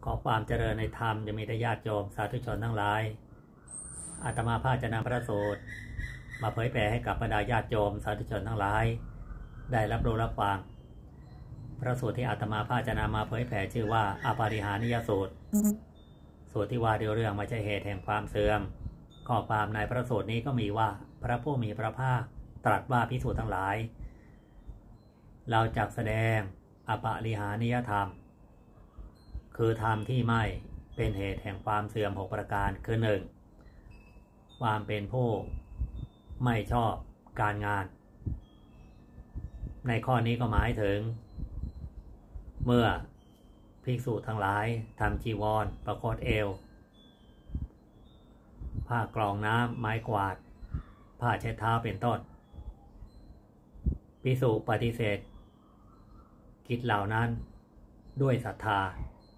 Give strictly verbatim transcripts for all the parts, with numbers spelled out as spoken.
ขอความเจริญในธรรมจะมีได้ญาติโยมสาธุชนทั้งหลายอาตมาภาพจะนำพระสูตรมาเผยแผ่ให้กับบรรดาญาติโยมสาธุชนทั้งหลายได้รับรู้รับฟังพระสูตรที่อาตมาภาพจะนำมาเผยแผ่ชื่อว่าอปาริหานิยสูตรสูตรที่ว่าด้วยเรื่องไม่ใช่เหตุแห่งความเสื่อมข้อความในพระสูตรนี้ก็มีว่าพระผู้มีพระภาคตรัสว่าภิกษุทั้งหลายเราจักแสดงอปาริหานิยธรรมคือธรรมที่ไม่เป็นเหตุแห่งความเสื่อมหกประการคือหนึ่งความเป็นผู้ไม่ชอบการงานในข้อนี้ก็หมายถึงเมื่อภิกษุทั้งหลายทำจีวรประโคตเอวผ้ากรองน้ำไม้กวาดผ้าเช็ดเท้าเป็นต้นภิกษุปฏิเสธกิจเหล่านั้นด้วยศรัทธา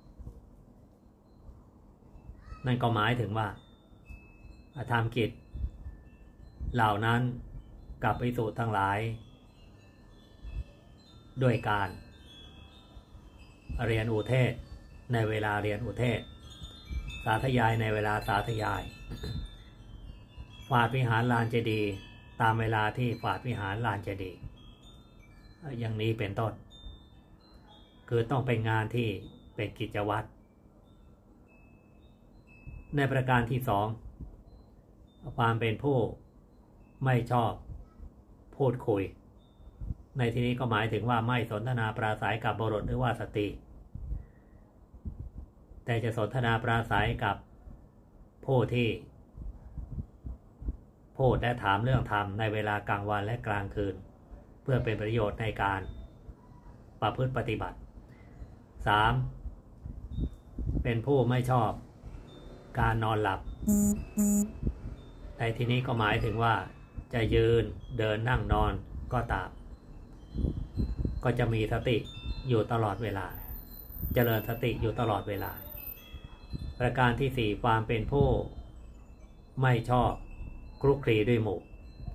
นั่นก็หมายถึงว่าทำกิจเหล่านั้นกับภิกษุทั้งหลายด้วยการเรียนอุเทศในเวลาเรียนอุเทศสาธยายในเวลาสาธยายฝาดวิหารลานเจดีย์ตามเวลาที่ฝาดวิหารลานเจดีย์อย่างนี้เป็นต้นคือต้องเป็นงานที่เป็นกิจวัตรในประการที่สองความเป็นผู้ไม่ชอบพูดคุยในที่นี้ก็หมายถึงว่าไม่สนทนาปราศัยกับบุรุษหรือว่าสตรีแต่จะสนทนาปราศัยกับผู้ที่พูดและถามเรื่องธรรมในเวลากลางวันและกลางคืนเพื่อเป็นประโยชน์ในการประพฤติปฏิบัติ สาม เป็นผู้ไม่ชอบการนอนหลับในที่นี้ก็หมายถึงว่าจะยืนเดินนั่งนอนก็ตามก็จะมีสติอยู่ตลอดเวลาเจริญสติอยู่ตลอดเวลาประการที่สี่ความเป็นผู้ไม่ชอบคลุกคลีด้วยหมู่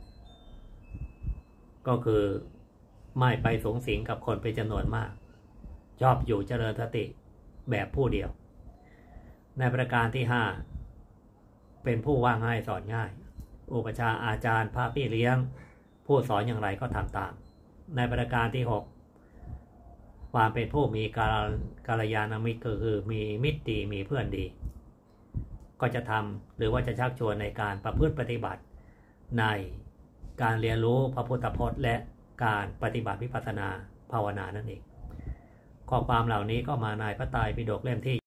ก็คือไม่ไปสูงสิงกับคนเป็นจำนวนมากชอบอยู่เจริญสติแบบผู้เดียวในประการที่ห้าเป็นผู้ว่าง่ายสอนง่ายอุปชาอาจารย์พระพี่เลี้ยงผู้สอนอย่างไรก็ทำตามในประการที่หกความเป็นผู้มีกาลกาลยานมิตรก็คือมีมิตรดีมีเพื่อนดีก็จะทำหรือว่าจะชักชวนในการประพฤติปฏิบัติในการเรียนรู้พระพุทธพจน์และการปฏิบัติวิปัสสนาภาวนานั่นเองข้อความเหล่านี้ก็มาในพระไตรปิฎกเล่มที่